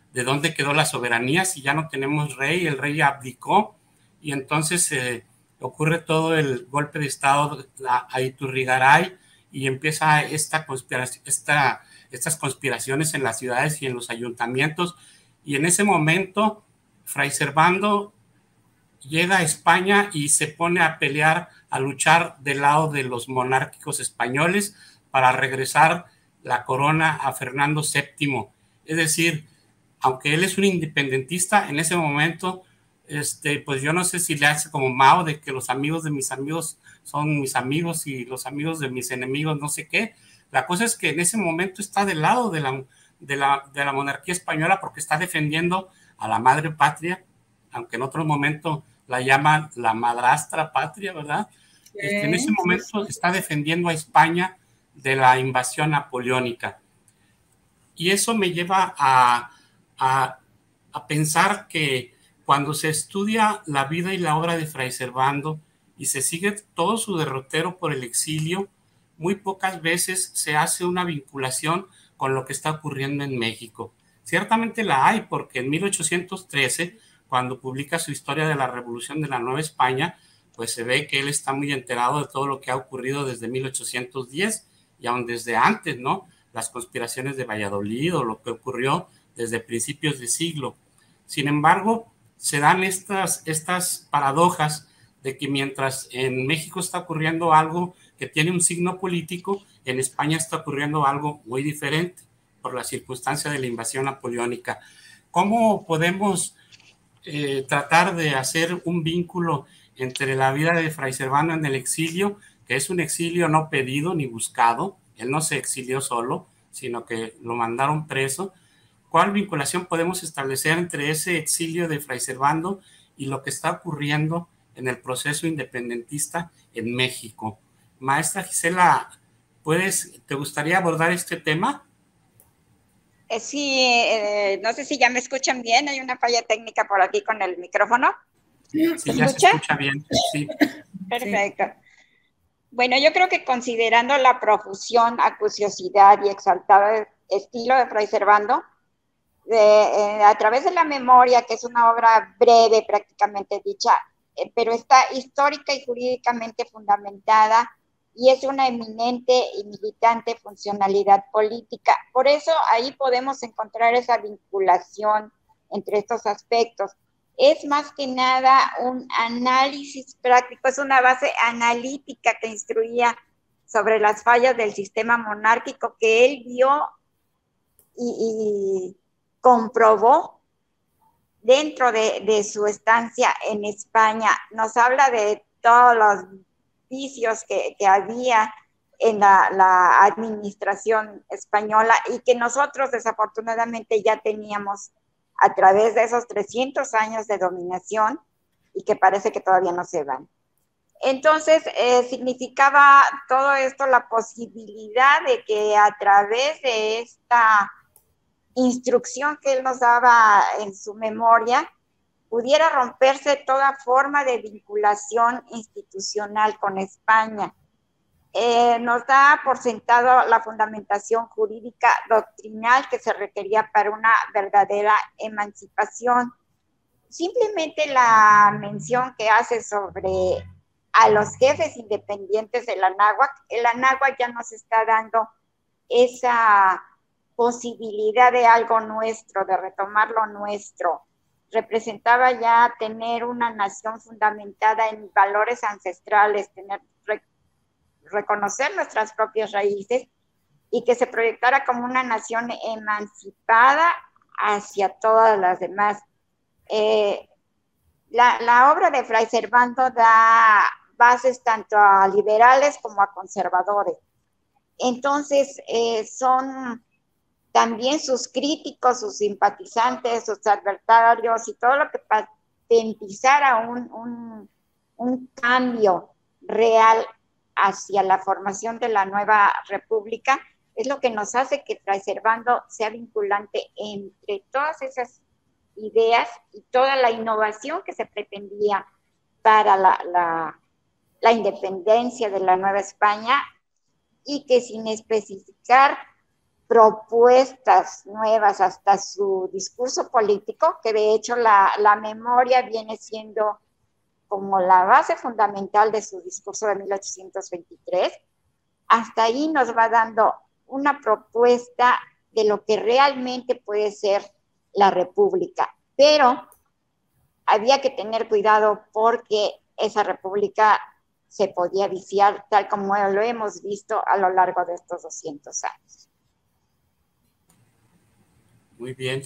de dónde quedó la soberanía si ya no tenemos rey, el rey abdicó, y entonces ocurre todo el golpe de estado a Iturrigaray y empieza estas conspiraciones en las ciudades y en los ayuntamientos, y en ese momento Fray Servando llega a España y se pone a pelear, a luchar del lado de los monárquicos españoles para regresar la corona a Fernando VII. Es decir, aunque él es un independentista, en ese momento, pues yo no sé si le hace como Mao, de que los amigos de mis amigos son mis amigos y los amigos de mis enemigos no sé qué. La cosa es que en ese momento está del lado de la monarquía española porque está defendiendo a la madre patria, aunque en otro momento la llaman la madrastra patria, ¿verdad? En ese momento está defendiendo a España de la invasión napoleónica. Y eso me lleva a pensar que cuando se estudia la vida y la obra de Fray Servando y se sigue todo su derrotero por el exilio, muy pocas veces se hace una vinculación con lo que está ocurriendo en México. Ciertamente la hay, porque en 1813, cuando publica su Historia de la Revolución de la Nueva España, pues se ve que él está muy enterado de todo lo que ha ocurrido desde 1810 y aún desde antes, ¿no? Las conspiraciones de Valladolid o lo que ocurrió desde principios de siglo. Sin embargo, se dan estas paradojas de que mientras en México está ocurriendo algo que tiene un signo político, en España está ocurriendo algo muy diferente por la circunstancia de la invasión napoleónica. ¿Cómo podemos tratar de hacer un vínculo entre la vida de Fray Servando en el exilio, que es un exilio no pedido ni buscado? Él no se exilió solo, sino que lo mandaron preso. ¿Cuál vinculación podemos establecer entre ese exilio de Fray Servando y lo que está ocurriendo en el proceso independentista en México? Maestra Gisela, ¿te gustaría abordar este tema? Sí, no sé si ya me escuchan bien, hay una falla técnica por aquí con el micrófono. Sí, ya se escucha bien, sí. Perfecto. Bueno, yo creo que considerando la profusión, acuciosidad y exaltado estilo de Fray Servando, a través de la memoria, que es una obra breve prácticamente dicha, pero está histórica y jurídicamente fundamentada, y es una eminente y militante funcionalidad política. Por eso ahí podemos encontrar esa vinculación entre estos aspectos. Es más que nada un análisis práctico, es una base analítica que instruía sobre las fallas del sistema monárquico que él vio y comprobó dentro de su estancia en España. Nos habla de todos los vicios que había en la administración española y que nosotros desafortunadamente ya teníamos a través de esos 300 años de dominación y que parece que todavía no se van. Entonces, significaba todo esto la posibilidad de que a través de esta instrucción que él nos daba en su memoria, pudiera romperse toda forma de vinculación institucional con España. Nos da por sentado la fundamentación jurídica doctrinal que se requería para una verdadera emancipación. Simplemente la mención que hace sobre a los jefes independientes del Anáhuac, el Anáhuac ya nos está dando esa posibilidad de algo nuestro, de retomar lo nuestro. Representaba ya tener una nación fundamentada en valores ancestrales, reconocer nuestras propias raíces y que se proyectara como una nación emancipada hacia todas las demás. La obra de Fray Servando da bases tanto a liberales como a conservadores. Entonces, son también sus críticos, sus simpatizantes, sus adversarios y todo lo que patentizara un cambio real hacia la formación de la nueva república, es lo que nos hace que Fray Servando sea vinculante entre todas esas ideas y toda la innovación que se pretendía para la independencia de la Nueva España, y que sin especificar propuestas nuevas hasta su discurso político, que de hecho la memoria viene siendo como la base fundamental de su discurso de 1823, hasta ahí nos va dando una propuesta de lo que realmente puede ser la república. Pero había que tener cuidado porque esa república se podía viciar, tal como lo hemos visto a lo largo de estos 200 años. Muy bien.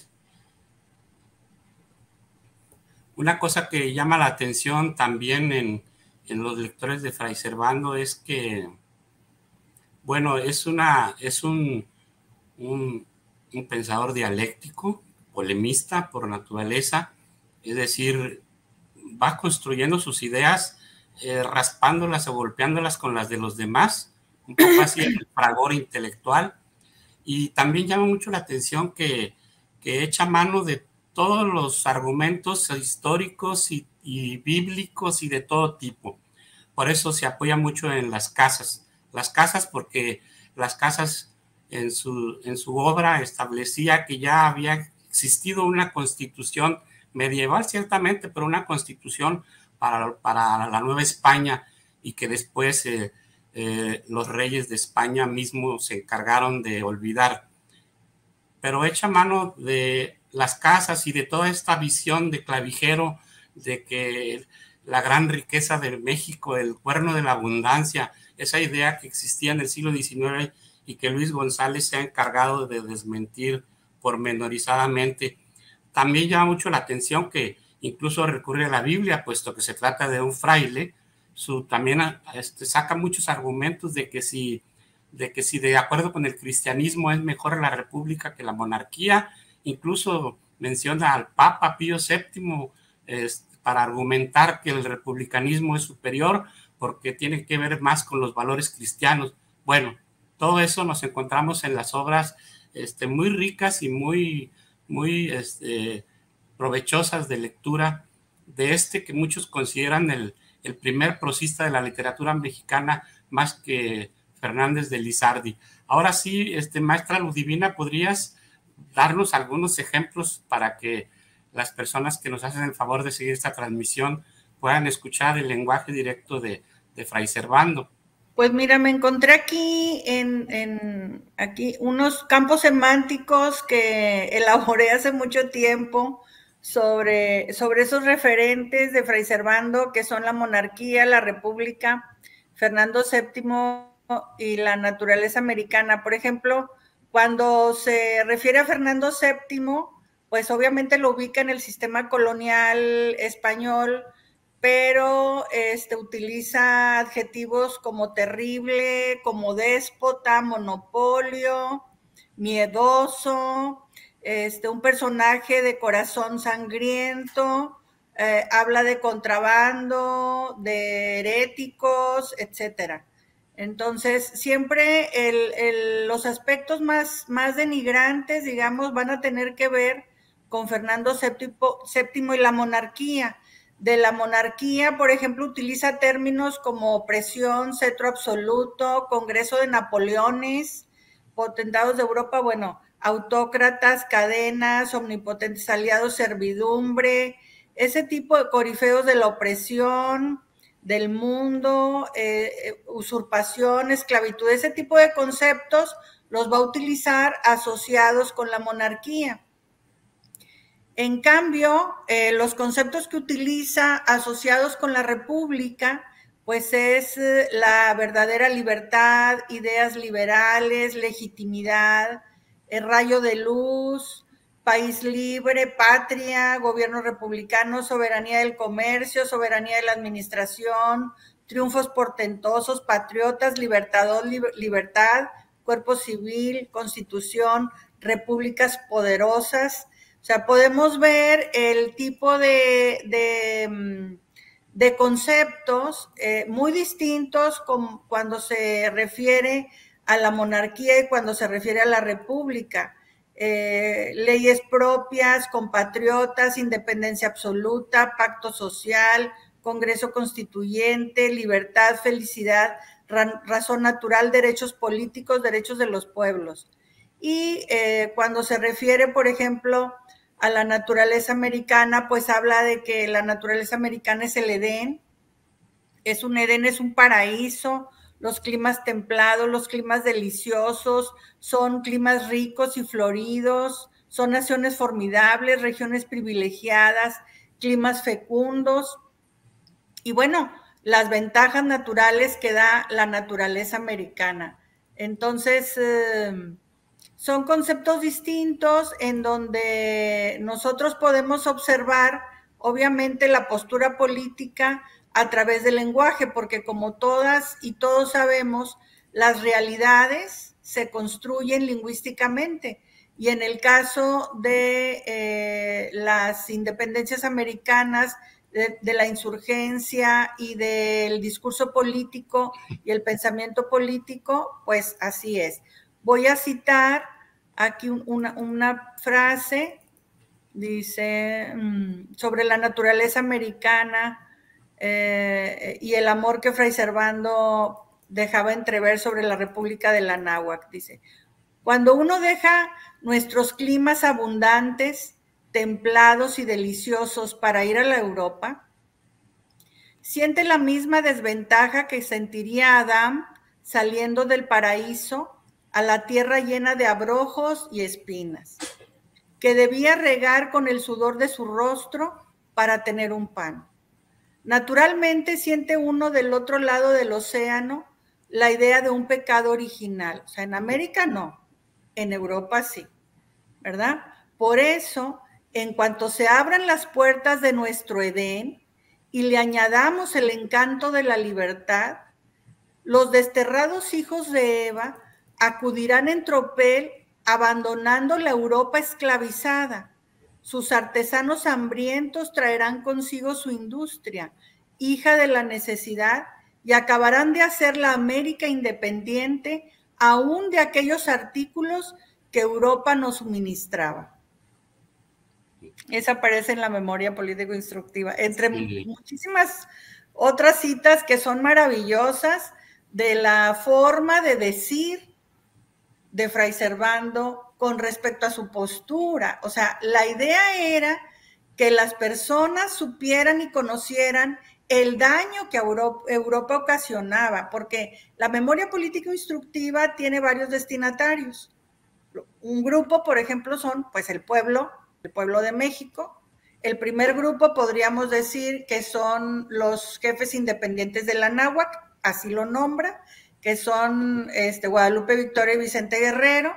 Una cosa que llama la atención también en los lectores de Fray Servando es que, bueno, es un pensador dialéctico, polemista por naturaleza, es decir, va construyendo sus ideas, raspándolas o golpeándolas con las de los demás, un poco así el fragor intelectual, y también llama mucho la atención que echa mano de todos los argumentos históricos y bíblicos y de todo tipo. Por eso se apoya mucho en las casas porque las casas en su obra establecía que ya había existido una constitución medieval, ciertamente, pero una constitución para la Nueva España, y que después los reyes de España mismos se encargaron de olvidar. Pero echa mano de las casas y de toda esta visión de Clavijero, de que la gran riqueza de México, el cuerno de la abundancia, esa idea que existía en el siglo XIX y que Luis González se ha encargado de desmentir pormenorizadamente. También llama mucho la atención que incluso recurre a la Biblia, puesto que se trata de un fraile. También saca muchos argumentos de que si de acuerdo con el cristianismo es mejor la república que la monarquía. Incluso menciona al Papa Pío VII para argumentar que el republicanismo es superior porque tiene que ver más con los valores cristianos. Bueno, todo eso nos encontramos en las obras muy ricas y muy provechosas de lectura de que muchos consideran el primer prosista de la literatura mexicana, más que Fernández de Lizardi. Ahora sí, maestra Ludivina, ¿podrías darnos algunos ejemplos para que las personas que nos hacen el favor de seguir esta transmisión puedan escuchar el lenguaje directo de Fray Servando? Pues mira, me encontré aquí aquí unos campos semánticos que elaboré hace mucho tiempo sobre esos referentes de Fray Servando, que son la monarquía, la república, Fernando VII y la naturaleza americana. Por ejemplo, cuando se refiere a Fernando VII, pues obviamente lo ubica en el sistema colonial español, pero utiliza adjetivos como terrible, como déspota, monopolio, miedoso, un personaje de corazón sangriento, habla de contrabando, de heréticos, etcétera. Entonces, siempre los aspectos más denigrantes, digamos, van a tener que ver con Fernando VII y la monarquía. De la monarquía, por ejemplo, utiliza términos como opresión, cetro absoluto, Congreso de Napoleones, potentados de Europa, bueno, autócratas, cadenas, omnipotentes aliados, servidumbre, ese tipo de corifeos de la opresión, del mundo, usurpación, esclavitud, ese tipo de conceptos los va a utilizar asociados con la monarquía. En cambio, los conceptos que utiliza asociados con la república, pues es la verdadera libertad, ideas liberales, legitimidad, el rayo de luz, país libre, patria, gobierno republicano, soberanía del comercio, soberanía de la administración, triunfos portentosos, patriotas, libertad, cuerpo civil, constitución, repúblicas poderosas. O sea, podemos ver el tipo de conceptos muy distintos cuando se refiere a la monarquía y cuando se refiere a la república. Leyes propias, compatriotas, independencia absoluta, pacto social, Congreso Constituyente, libertad, felicidad, razón natural, derechos políticos, derechos de los pueblos. Y cuando se refiere, por ejemplo, a la naturaleza americana, pues habla de que la naturaleza americana es el Edén. Un Edén, es un paraíso, los climas templados, los climas deliciosos, son climas ricos y floridos, son naciones formidables, regiones privilegiadas, climas fecundos. Y bueno, las ventajas naturales que da la naturaleza americana. Entonces, son conceptos distintos en donde nosotros podemos observar, obviamente, la postura política a través del lenguaje, porque como todas y todos sabemos, las realidades se construyen lingüísticamente. Y en el caso de las independencias americanas, de la insurgencia y del discurso político y el pensamiento político, pues así es. Voy a citar aquí una frase, dice, sobre la naturaleza americana y el amor que Fray Servando dejaba entrever sobre la República de la Náhuac. Dice, cuando uno deja nuestros climas abundantes, templados y deliciosos para ir a la Europa, siente la misma desventaja que sentiría Adán saliendo del paraíso a la tierra llena de abrojos y espinas, que debía regar con el sudor de su rostro para tener un pan. Naturalmente siente uno del otro lado del océano la idea de un pecado original. O sea, en América no, en Europa sí, ¿verdad? Por eso, en cuanto se abran las puertas de nuestro Edén y le añadamos el encanto de la libertad, los desterrados hijos de Eva acudirán en tropel abandonando la Europa esclavizada. Sus artesanos hambrientos traerán consigo su industria, hija de la necesidad, y acabarán de hacer la América independiente aún de aquellos artículos que Europa nos suministraba. Esa aparece en la memoria político-instructiva, entre muchísimas otras citas que son maravillosas de la forma de decir de Fray Servando con respecto a su postura. O sea, la idea era que las personas supieran y conocieran el daño que Europa ocasionaba, porque la memoria político-instructiva tiene varios destinatarios. Un grupo, por ejemplo, son pues el pueblo de México. El primer grupo podríamos decir que son los jefes independientes de la Náhuac, así lo nombra, que son Guadalupe Victoria y Vicente Guerrero,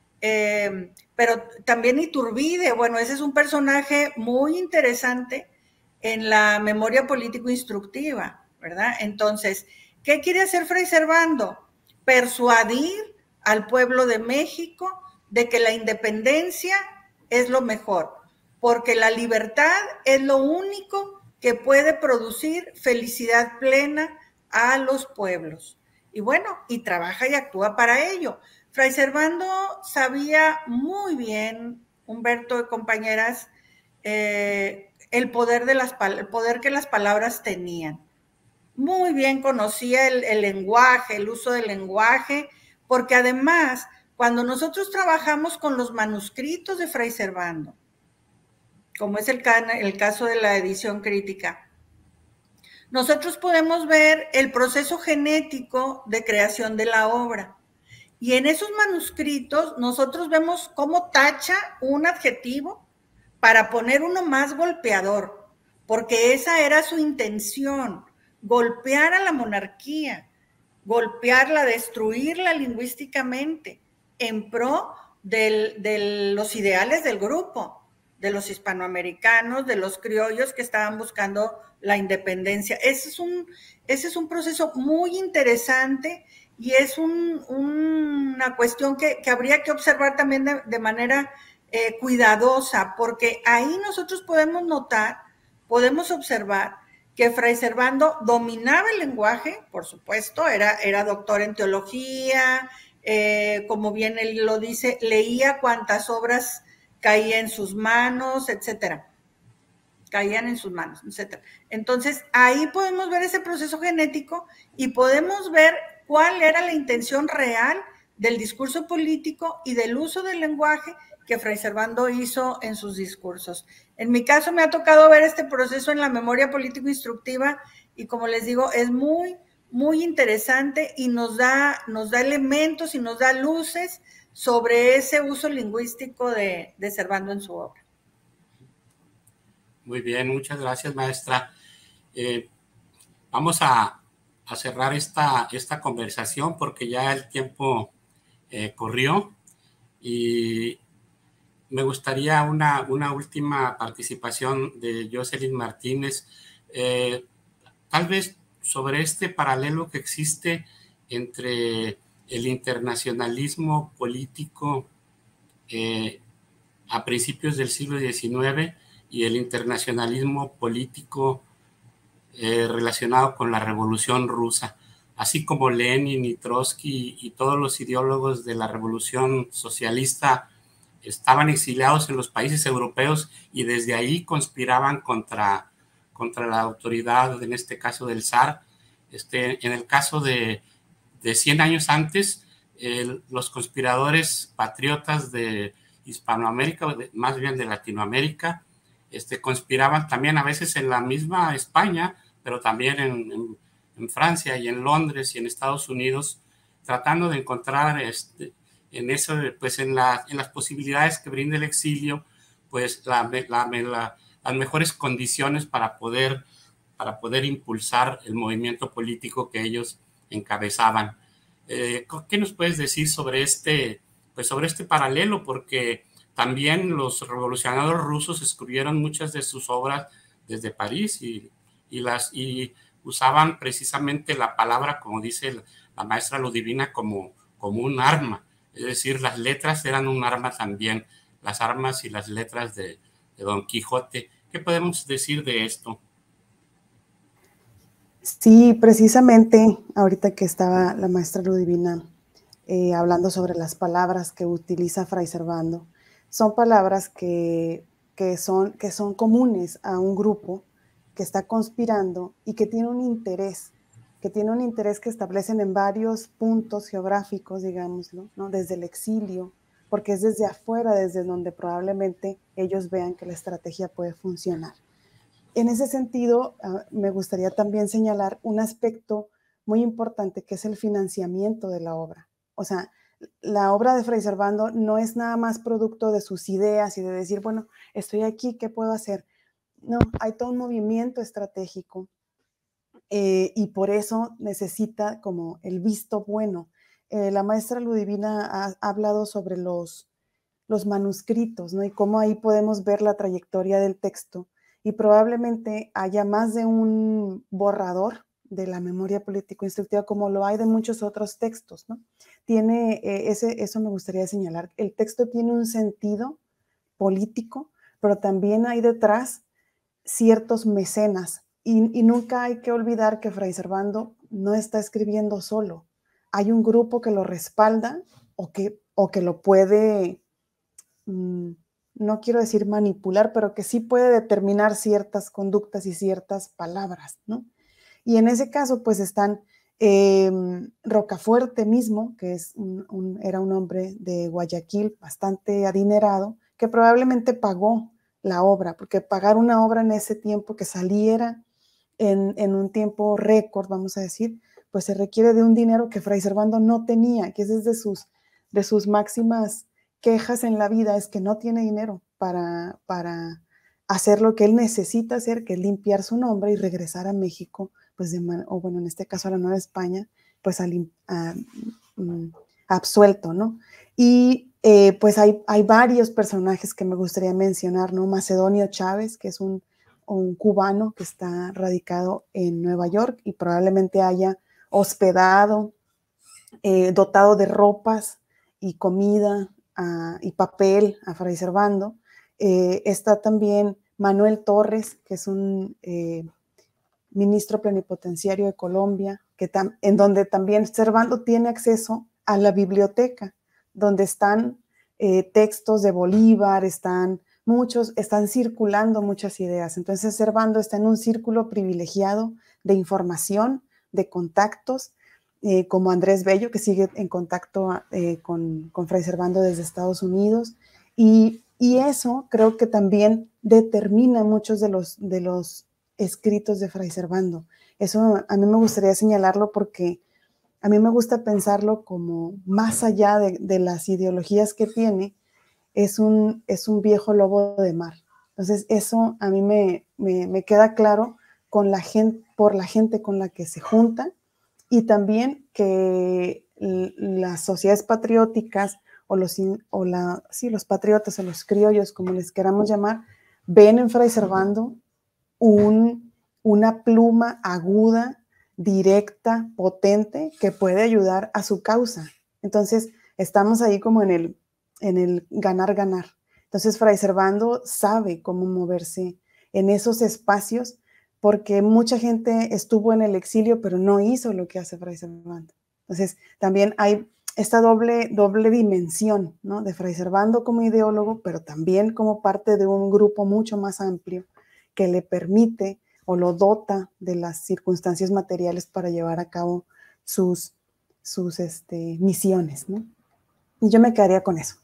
pero también Iturbide. Bueno, ese es un personaje muy interesante en la memoria político-instructiva, ¿verdad? Entonces, ¿qué quiere hacer Fray Servando? Persuadir al pueblo de México de que la independencia es lo mejor, porque la libertad es lo único que puede producir felicidad plena a los pueblos. Y bueno, y trabaja y actúa para ello. Fray Servando sabía muy bien, Humberto y compañeras, el poder que las palabras tenían. Muy bien conocía el lenguaje, el uso del lenguaje, porque además, cuando nosotros trabajamos con los manuscritos de Fray Servando, como es el caso de la edición crítica, nosotros podemos ver el proceso genético de creación de la obra. Y en esos manuscritos nosotros vemos cómo tacha un adjetivo para poner uno más golpeador, porque esa era su intención, golpear a la monarquía, golpearla, destruirla lingüísticamente, en pro de los ideales del grupo, de los hispanoamericanos, de los criollos que estaban buscando la independencia. Ese es un proceso muy interesante y es una cuestión que habría que observar también de manera cuidadosa, porque ahí nosotros podemos notar, podemos observar que Fray Servando dominaba el lenguaje, por supuesto, era doctor en teología, como bien él lo dice, leía cuantas obras caía en sus manos, etcétera. Caían en sus manos, etcétera. Entonces, ahí podemos ver ese proceso genético y podemos ver cuál era la intención real del discurso político y del uso del lenguaje que Fray Servando hizo en sus discursos. En mi caso me ha tocado ver este proceso en la memoria político-instructiva y, como les digo, es muy, muy interesante y nos da elementos y nos da luces sobre ese uso lingüístico de Servando en su obra. Muy bien, muchas gracias, maestra. Vamos a cerrar esta conversación porque ya el tiempo corrió y me gustaría una última participación de Jocelyn Martínez, tal vez sobre este paralelo que existe entre el internacionalismo político a principios del siglo XIX y el internacionalismo político relacionado con la Revolución Rusa, así como Lenin y Trotsky y todos los ideólogos de la Revolución Socialista estaban exiliados en los países europeos y desde ahí conspiraban contra la autoridad, en este caso del zar. En el caso de 100 años antes, los conspiradores patriotas de Hispanoamérica, más bien de Latinoamérica, conspiraban también a veces en la misma España, pero también en Francia y en Londres y en Estados Unidos, tratando de encontrar en eso, pues en las posibilidades que brinda el exilio, pues las mejores condiciones para poder impulsar el movimiento político que ellos encabezaban. ¿Qué nos puedes decir sobre este paralelo? Porque también los revolucionarios rusos escribieron muchas de sus obras desde París y usaban precisamente la palabra, como dice la maestra Ludivina, como un arma. Es decir, las letras eran un arma también, las armas y las letras de Don Quijote. ¿Qué podemos decir de esto? Sí, precisamente ahorita que estaba la maestra Ludivina hablando sobre las palabras que utiliza Fray Servando, son palabras que son comunes a un grupo que está conspirando y que tiene un interés que establecen en varios puntos geográficos, digámoslo, ¿no? Desde el exilio, porque es desde afuera, desde donde probablemente ellos vean que la estrategia puede funcionar. En ese sentido, me gustaría también señalar un aspecto muy importante que es el financiamiento de la obra. O sea, la obra de Fray Servando no es nada más producto de sus ideas y de decir, bueno, estoy aquí, ¿qué puedo hacer? No, hay todo un movimiento estratégico y por eso necesita como el visto bueno. La maestra Ludivina ha hablado sobre los manuscritos, ¿no? Y cómo ahí podemos ver la trayectoria del texto y probablemente haya más de un borrador de la memoria político-instructiva como lo hay de muchos otros textos, ¿no? Tiene, eso me gustaría señalar, el texto tiene un sentido político, pero también hay detrás ciertos mecenas y nunca hay que olvidar que Fray Servando no está escribiendo solo, hay un grupo que lo respalda o que lo puede, no quiero decir manipular, pero que sí puede determinar ciertas conductas y ciertas palabras, ¿no? Y en ese caso, pues están Rocafuerte mismo, que era un hombre de Guayaquil bastante adinerado, que probablemente pagó la obra, porque pagar una obra en ese tiempo que saliera en un tiempo récord, vamos a decir, pues se requiere de un dinero que Fray Servando no tenía, que es de sus máximas quejas en la vida, es que no tiene dinero para hacer lo que él necesita hacer, que es limpiar su nombre y regresar a México, pues o bueno, en este caso a la Nueva España, pues absuelto, ¿no? Y pues hay varios personajes que me gustaría mencionar, ¿no? Macedonio Chávez, que es un cubano que está radicado en Nueva York y probablemente haya hospedado, dotado de ropas y comida y papel a Fray Servando. Está también Manuel Torres, que es un ministro plenipotenciario de Colombia, en donde también Servando tiene acceso a la biblioteca, donde están textos de Bolívar, están circulando muchas ideas. Entonces Servando está en un círculo privilegiado de información, de contactos, como Andrés Bello, que sigue en contacto con Fray Servando desde Estados Unidos. Y eso creo que también determina muchos de los escritos de Fray Servando. Eso a mí me gustaría señalarlo porque a mí me gusta pensarlo como más allá de las ideologías que tiene, es un viejo lobo de mar. Entonces eso a mí me queda claro por la gente con la que se junta, y también que las sociedades patrióticas los patriotas o los criollos, como les queramos llamar, ven en Fray Servando una pluma aguda, directa, potente, que puede ayudar a su causa. Entonces, estamos ahí como en el ganar-ganar. Entonces, Fray Servando sabe cómo moverse en esos espacios, porque mucha gente estuvo en el exilio, pero no hizo lo que hace Fray Servando. Entonces, también hay esta doble dimensión, ¿no? De Fray Servando como ideólogo, pero también como parte de un grupo mucho más amplio que le permite o lo dota de las circunstancias materiales para llevar a cabo sus misiones, ¿no? Y yo me quedaría con eso.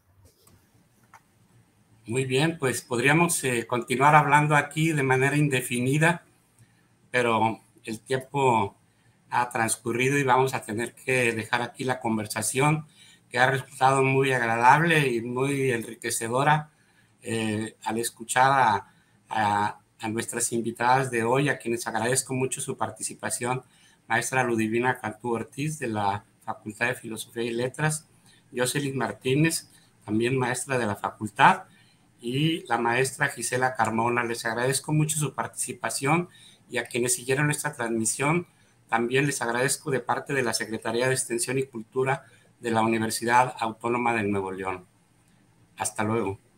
Muy bien, pues podríamos continuar hablando aquí de manera indefinida, pero el tiempo ha transcurrido y vamos a tener que dejar aquí la conversación, que ha resultado muy agradable y muy enriquecedora al escuchar a nuestras invitadas de hoy, a quienes agradezco mucho su participación, maestra Ludivina Cantú Ortiz de la Facultad de Filosofía y Letras, Jocelyn Martínez, también maestra de la facultad, y la maestra Gisela Carmona. Les agradezco mucho su participación, y a quienes siguieron esta transmisión también les agradezco de parte de la Secretaría de Extensión y Cultura de la Universidad Autónoma de Nuevo León. Hasta luego.